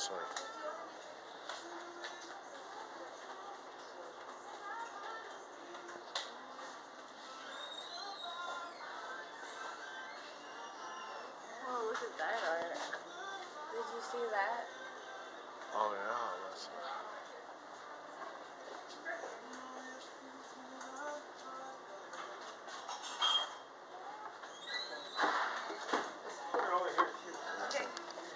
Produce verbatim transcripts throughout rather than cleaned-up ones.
sorry. Oh, look at that art. Did you see that? Oh yeah, that's it. Okay.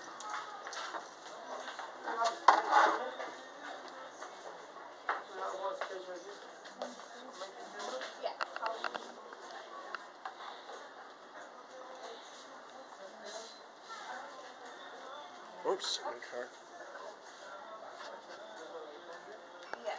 Yeah. Oops, in car. Yeah.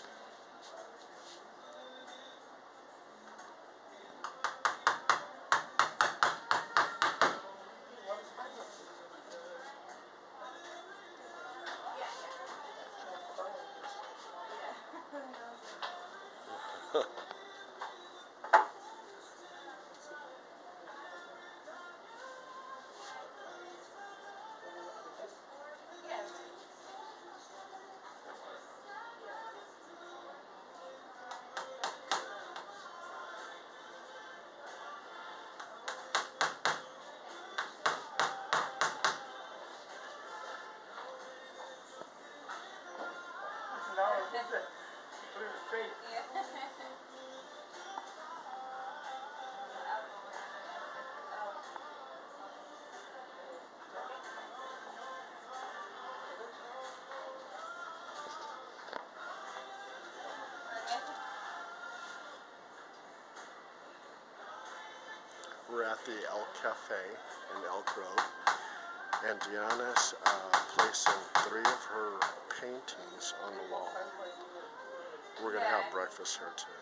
We're at the El Cafe in Elk Grove, and Deanna's uh, placing three of her paintings on the wall. We're going to have breakfast here too.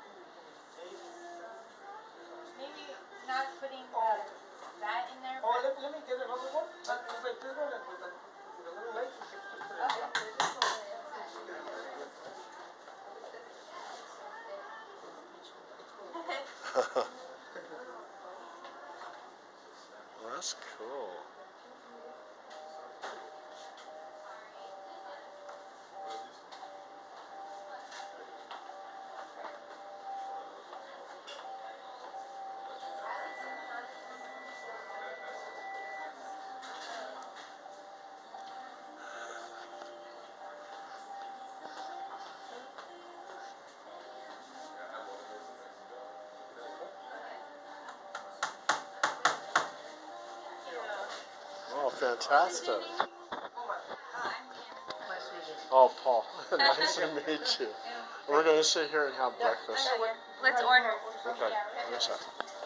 Maybe not putting uh, that in there. Oh, let, let me get another one. Okay. With this one and with the, with the little legs, you can put it in. Well, that's cool. Oh, fantastic. Oh, Paul. Nice to meet you. We're going to sit here and have breakfast. Let's order. Okay. What's that?